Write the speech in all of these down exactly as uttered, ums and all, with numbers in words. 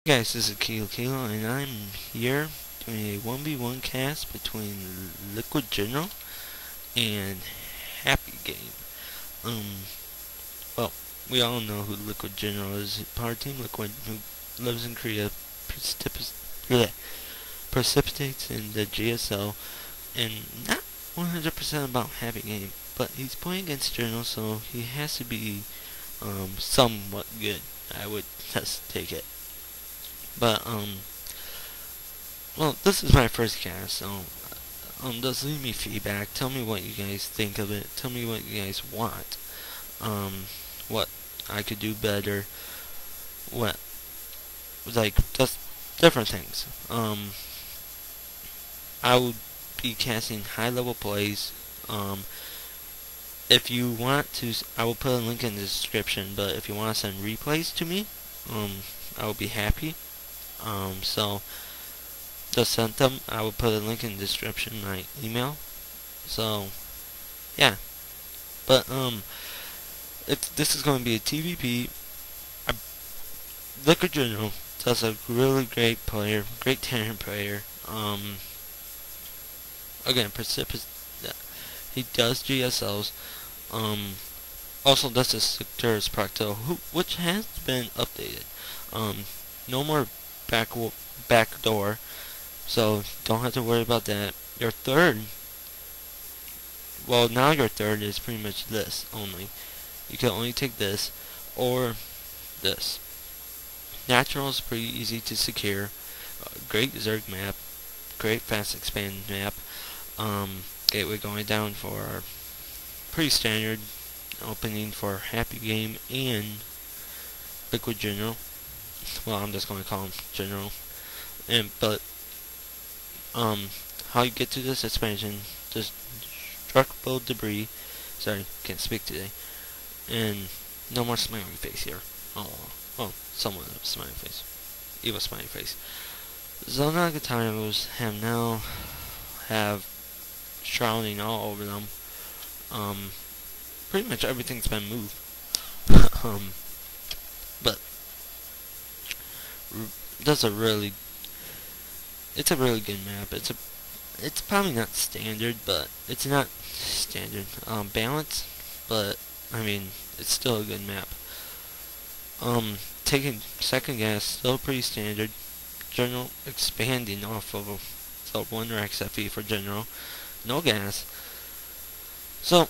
Hey guys, this is Kilo Kilo, and I'm here doing a one v one cast between Liquid General and Happy Game. Um, well, we all know who Liquid General is. Power Team Liquid, who lives in Korea, precipitates, yeah, precipitates in the G S L, and not one hundred percent about Happy Game, but he's playing against General, so he has to be um, somewhat good. I would just take it. But, um, well, this is my first cast, so um, just leave me feedback. Tell me what you guys think of it. Tell me what you guys want. Um, what I could do better. What, like, just different things. Um, I would be casting high-level plays. Um, if you want to, I will put a link in the description. But if you want to send replays to me, um, I will be happy. Um, so. Just sent them. I will put a link in the description, my email. So, yeah. But, um, it's, this is going to be a T V P. I, Liquid General does a really great player, great talent player. Um, again, Precipitous, he does G S Ls. Um, also does the Securus Procto, who, which has been updated. Um, no more back, back door. So, don't have to worry about that. Your third, well, now your third is pretty much this only. You can only take this, or this. Natural is pretty easy to secure. Uh, great Zerg map. Great fast expand map. Um, gateway going down for pretty standard opening for Happy Game and Liquid General. Well, I'm just going to call him General. And, but, Um, how you get to this expansion, just destructible debris, sorry, can't speak today, and no more smiley face here. Oh, well, somewhat of a smiley face. Evil smiley face. Zonagataros have now have shrouding all over them. Um, pretty much everything's been moved. um, but, that's a really It's a really good map. It's a, it's probably not standard, but it's not standard. Um, balanced, but I mean, it's still a good map. Um, taking second gas, still pretty standard. General expanding off of a, so one Rex F E for general, no gas. So,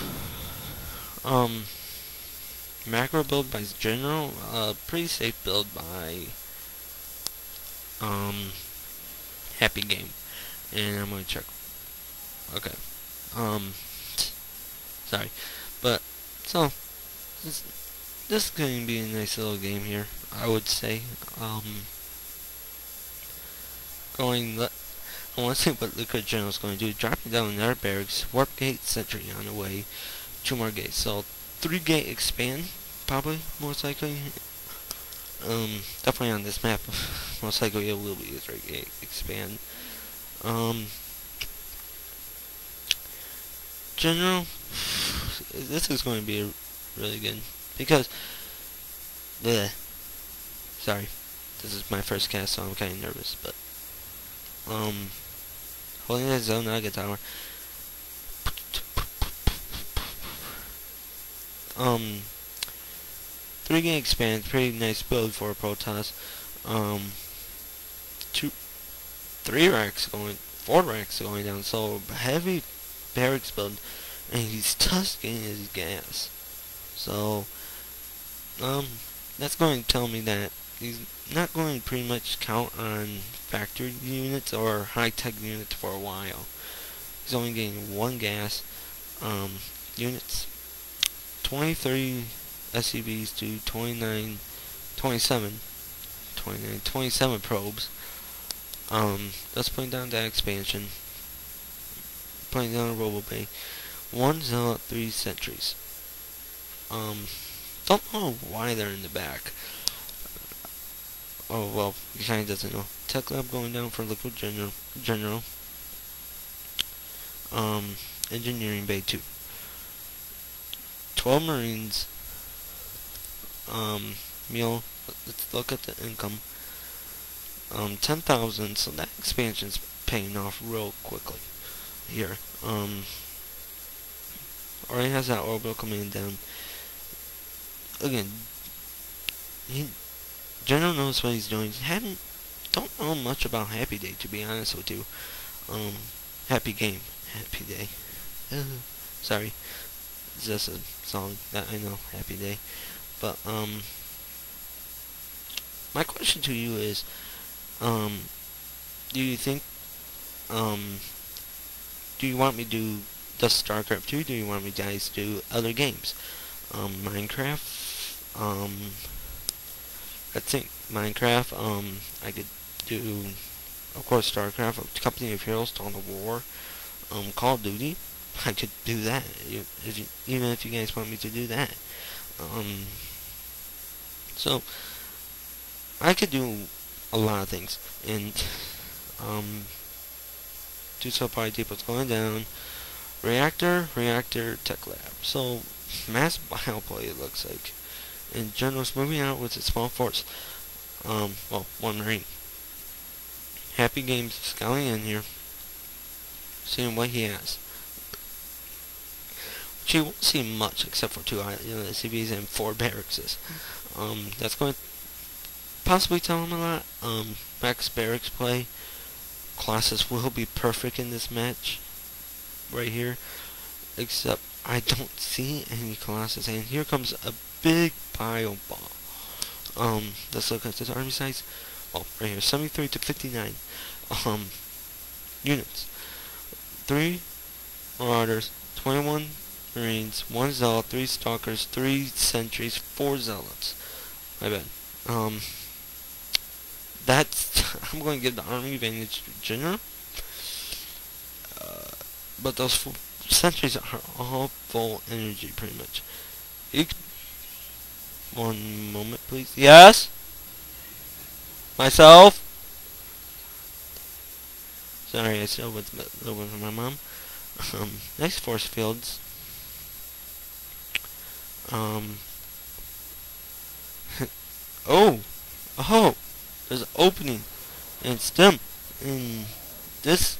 um, macro build by general, uh, pretty safe build by um. Happy Game. And I'm gonna check. Okay. Um. Sorry. But, so, this, this is going to be a nice little game here, I would say. Um. Going, let, I want to see what Liquid General is going to do. Dropping down another barracks, warp gate, sentry on the way, two more gates. So, three gate expand, probably, most likely. Um, definitely on this map, most likely it will be a three gate expand. Um, general, this is going to be really good because, bleh, sorry, this is my first cast, so I'm kind of nervous, but, um, holding that zone nugget tower, um, three game expand, pretty nice build for a Protoss, um, two, three racks going, four racks going down, so heavy barracks build, and he's just getting his gas. So, um, that's going to tell me that he's not going to pretty much count on factory units or high-tech units for a while. He's only getting one gas, um, units, twenty, thirty S C Vs to twenty-nine, twenty-seven, twenty-nine, twenty-seven probes. Um, that's putting down that expansion. Putting down a Robo Bay. One Zealot, three sentries. Um, don't know why they're in the back. Oh, well, he kinda doesn't know. Tech Lab going down for Liquid General. General. Um, Engineering Bay two. twelve Marines. Um, meal. Let's look at the income. um, ten thousand, so that expansion's paying off real quickly here. Um, already has that orbital command down. Again, he, General knows what he's doing. Haven't, don't know much about Happy Day, to be honest with you. Um, Happy Game, Happy Day. Sorry, it's just a song that I know, Happy Day. But, um, my question to you is, um, do you think, um, do you want me to do just StarCraft two? Do you want me guys to do other games? Um, Minecraft, um, I think Minecraft, um, I could do, of course, StarCraft, Company of Heroes, Dawn of War, um, Call of Duty. I could do that, if you, even if you guys want me to do that. Um, so, I could do a lot of things, and, um, do so party depots going down, reactor, reactor, tech lab. So, mass bioplay, it looks like. And General's moving out with a small force. Um, well, one Marine. Happy Games scouting in here, seeing what he has. Which you won't see much, except for two you know, S C Vs and four barracks. Um, that's going to possibly tell him a lot. Um, max barracks play. Classes will be perfect in this match. Right here. Except, I don't see any Colossus. And here comes a big bio ball. Um, let's look at this army size. Oh, right here, seventy-three to fifty-nine. Um, units. Three Marauders, twenty-one Marines, one Zealot, three Stalkers, three Sentries, four Zealots. My bad. Um, that's, I'm going to give the army advantage to General. Uh, but those four Sentries are all full energy, pretty much. Each One moment, please. Yes? Myself? Sorry, I still with a little bit from my mom. Um, next force fields. Um. oh! Oh! There's an opening. And stem. And this.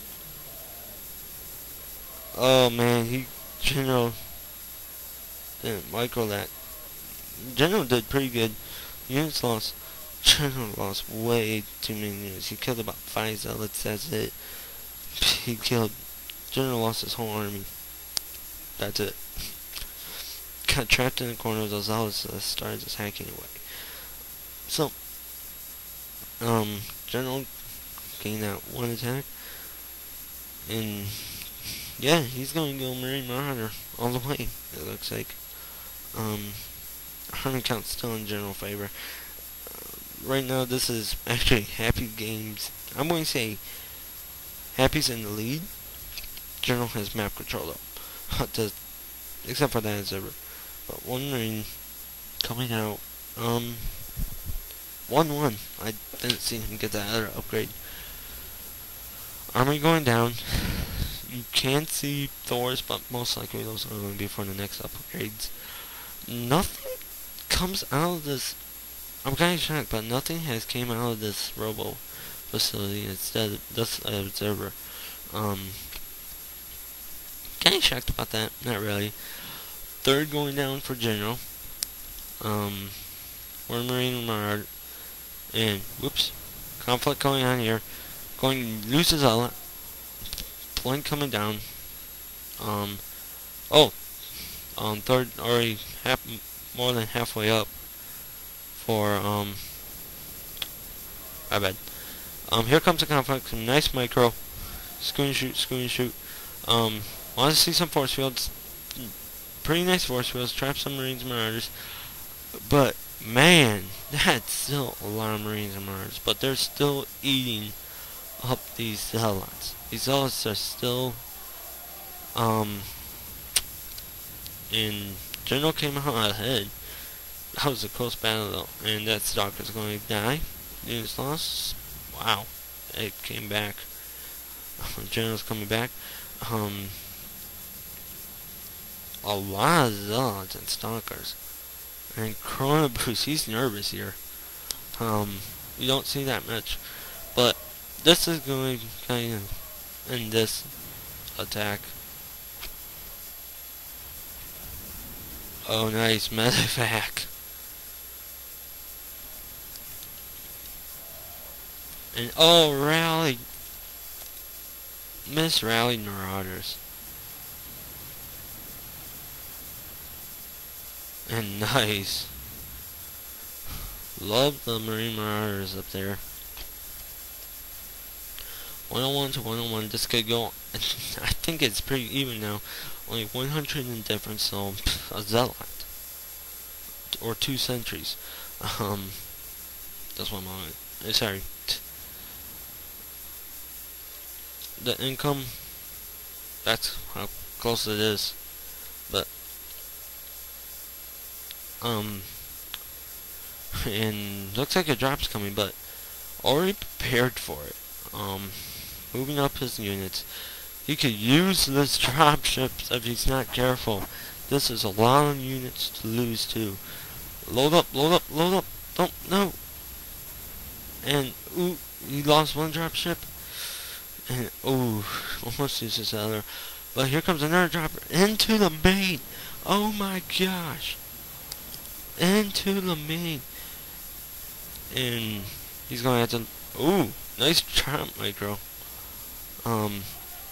Oh man, he. General. Didn't micro that. General did pretty good. Units lost. General lost way too many units. He killed about five zealots, that's it. He killed... General lost his whole army. That's it. Got trapped in the corner of those zealots, so started just hacking away. So, um, General gained that one attack. And, yeah, he's going to go Marine Marauder all the way, it looks like. Um... Army count's still in General favor. Uh, right now, this is actually Happy Games. I'm going to say Happy's in the lead. General has map control though, Does, except for that observer. But one Marine coming out. Um, one one. I didn't see him get that other upgrade. Army going down. You can see Thors, but most likely those are going to be for the next upgrades. Nothing comes out of this. I'm kind of shocked, but nothing has came out of this robo facility instead of this observer. Um, kind of shocked about that. Not really. Third going down for General. Um, one Marine Marauder, and whoops, conflict going on here. Going loose as all. Point coming down. Um, oh, um, third already half. More than halfway up for, um, my bad. Um, here comes the conflict, some nice micro, scoot and shoot, scoot and shoot. Um, want to see some force fields, pretty nice force fields, trap some Marines and Marauders, but, man, that's still a lot of Marines and Marauders, but they're still eating up these Zealots. These Zealots are still, um, in General came out ahead. That was a close battle though, and that Stalker's going to die. Units lost. Wow, it came back. General's coming back. Um, a lot of Zealots and Stalkers, and Chrono Boost. He's nervous here. Um, you don't see that much. But this is going to kind of end this attack. Oh, nice medevac. And oh, rally. Miss Rally Marauders. And nice. Love the Marine Marauders up there. one oh one to one oh one. This could go. I think it's pretty even now. Only one hundred in difference, so a zealot. Or two sentries. Um, that's what I'm on. Sorry. The income, that's how close it is. But, um, and looks like a drop's coming, but already prepared for it. Um, moving up his units. He could use this dropship if he's not careful. This is a lot of units to lose too. Load up, load up, load up. Don't, no. And, ooh, he lost one dropship. And, ooh, almost used his other. But here comes another dropper. Into the main. Oh my gosh. Into the main. And he's going to have to, ooh, nice drop micro. Um,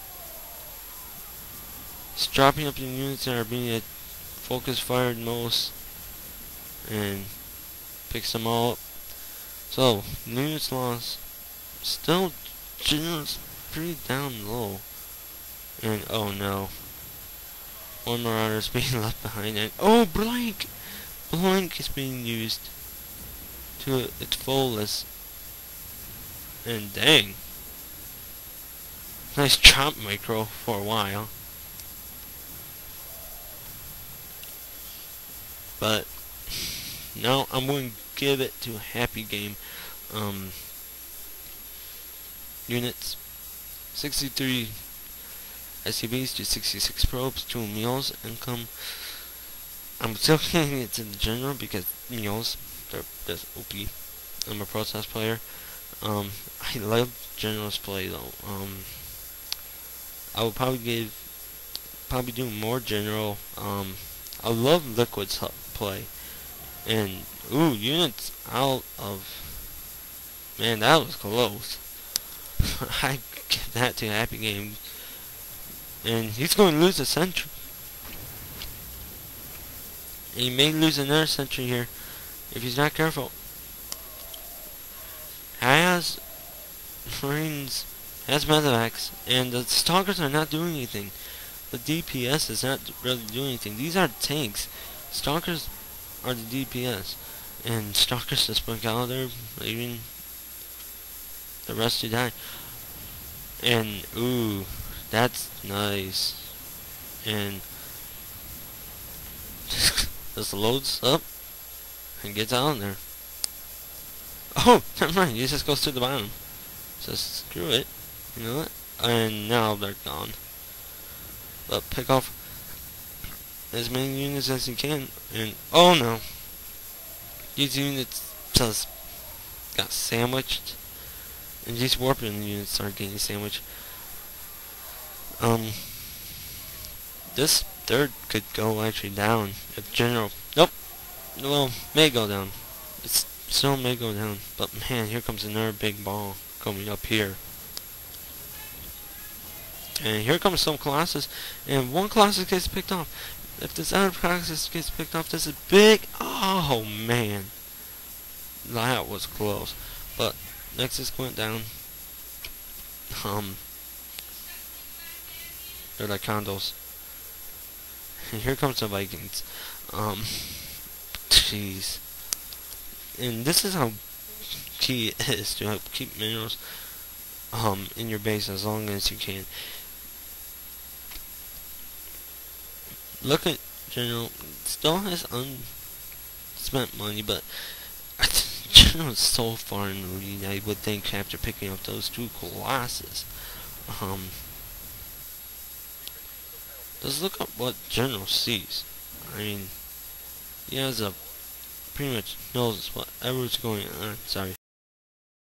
it's dropping up the units that are being focus fired most. And picks them all up. So, units lost. Still, generals pretty down low. And, oh no. One Marauder is being left behind. And, oh, Blank! Blank is being used to its fullest. And, dang. Nice chop micro for a while. But, no, I'm going to give it to a Happy Game. Um, units. sixty-three S C Vs to sixty-six probes, two meals, income. I'm still getting it to the general because meals, they're just O P. I'm a process player. Um, I love general's play though. Um, I would probably give, probably do more general. Um, I love Liquid's play. And, ooh, units out of, man, that was close. I give that to Happy Game. And he's going to lose a sentry. And he may lose another sentry here if he's not careful. Has Marines, has medevacs, and the Stalkers are not doing anything. The D P S is not really doing anything. These are tanks. Stalkers are the D P S. And Stalkers just break out there, leaving the rest to die. And, ooh, that's nice. And just loads up and gets out there. Oh, never mind. He just goes to the bottom. Just screw it. You know what? And now they're gone. But pick off as many units as you can. And oh no, these units just got sandwiched. And these warping units are getting sandwiched. Um, this third could go actually down if general. Nope. Well, may go down. It's still may go down. But man, here comes another big ball coming up here. And here comes some Colossus, and one Colossus gets picked off. If this other Colossus gets picked off, this is big. Oh man, that was close. But Nexus went down. Um, they're like condos. And here comes the Vikings. Um, jeez. And this is how key it is to help keep minerals um in your base as long as you can. Look at General, still has unspent money, but General is so far in the lead, I would think, after picking up those two Colossus. Um, just look up what General sees. I mean, he has a, pretty much knows whatever's going on, sorry.